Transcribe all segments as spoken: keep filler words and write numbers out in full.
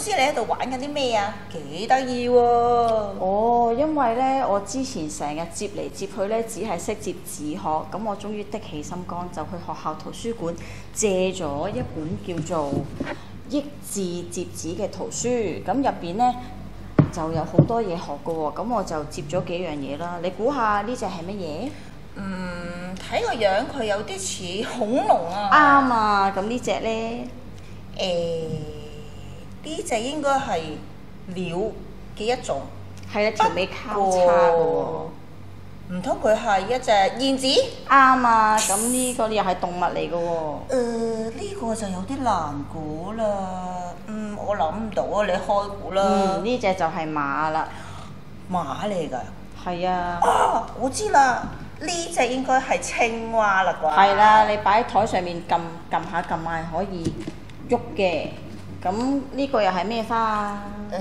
師你喺度玩緊啲咩啊？幾得意喎！ 哦，因為咧，我之前成日接嚟接去咧，只係識接自學，咁我終於的起心肝，就去學校圖書館借咗一本叫做《益智摺紙》嘅圖書，咁入邊咧就有好多嘢學嘅喎，咁我就接咗幾樣嘢啦。你估下呢隻係乜嘢？ 嗯，睇個樣佢有啲似恐龍啊！ 啱啊！咁呢隻咧？ 誒，呢隻應該係鳥嘅一種， 係啊，條尾交叉嘅喎。 唔通佢係一隻燕子？ 啱啊！咁呢個又係動物嚟嘅喎。 誒，呢個就有啲難估啦。嗯，我諗唔到啊，你開估啦。 嗯，呢隻就係馬啦。 馬嚟㗎？ 係啊。 啊，我知啦，呢隻應該係青蛙啦啩。 係啦，你擺喺台上面撳撳下撳下可以喐嘅。咁呢個又係咩花啊？ 誒，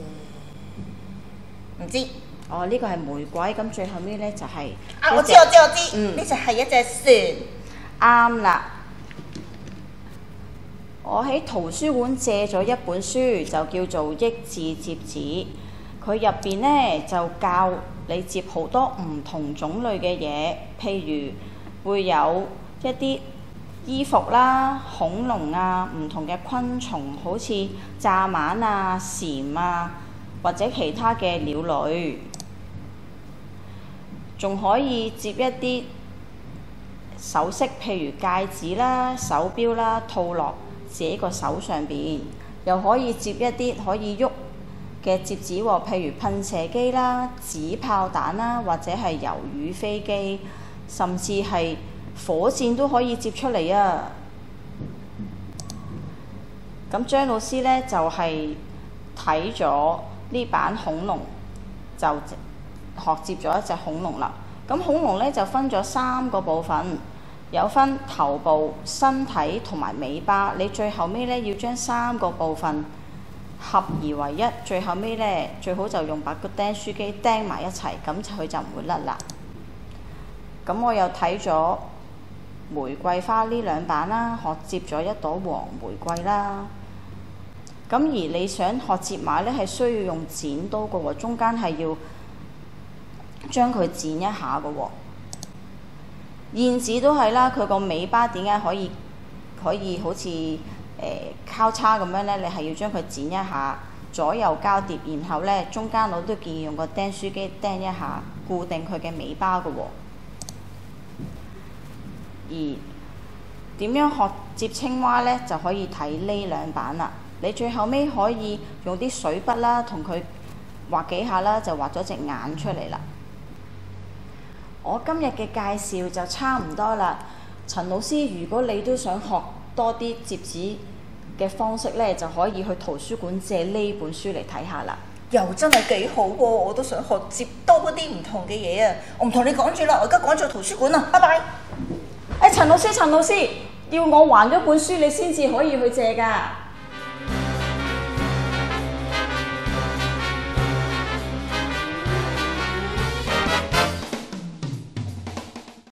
唔知。 哦，呢個係玫瑰，咁最後尾咧就係、是、 啊！我知我知我知， 嗯， 呢隻係一隻船。啱啦！我喺圖書館借咗一本書，就叫做《益智摺紙》。佢入邊咧就教你摺好多唔同種類嘅嘢，譬如會有一啲衣服啦、恐龍啊、唔同嘅昆蟲，好似蚱蜢啊、蟬啊，或者其他嘅鳥類。仲可以摺一啲首飾，譬如戒指啦、手錶啦，套落自己個手上邊。又可以摺一啲可以喐嘅摺紙喎，譬如噴射機啦、紙炮彈啦，或者係魷魚飛機，甚至係火箭都可以摺出嚟啊！咁張老師呢，就係睇咗呢版恐龍就學摺咗一隻恐龍啦。咁恐龍咧就分咗三個部分，有分頭部、身體同埋尾巴。你最後尾咧要將三個部分合而為一，最後尾咧最好就用把個釘書機釘埋一齊，咁佢就唔會甩啦。咁我又睇咗玫瑰花呢兩版啦，學摺咗一朵黃玫瑰啦。咁而你想學摺馬咧，係需要用剪刀嘅喎，中間係要將佢剪一下嘅喎。燕子都係啦，佢個尾巴點解可以可以好似誒、呃、交叉咁樣咧？你係要將佢剪一下，左右交疊，然後咧中間我都建議用個釘書機釘一下，固定佢嘅尾巴嘅喎。而點樣學摺青蛙咧，就可以睇呢兩版啦。你最後尾可以用啲水筆啦，同佢畫幾下啦，就畫咗隻眼出嚟啦。我今日嘅介紹就差唔多啦。陳老師，如果你都想學多啲摺紙嘅方式咧，就可以去圖書館借呢本書嚟睇下啦。 又真係幾好喎！我都想學摺多啲唔同嘅嘢啊！我唔同你講住啦，我而家趕咗圖書館啦，拜拜。 誒，陳老師，陳老師，要我還咗本書你先至可以去借㗎。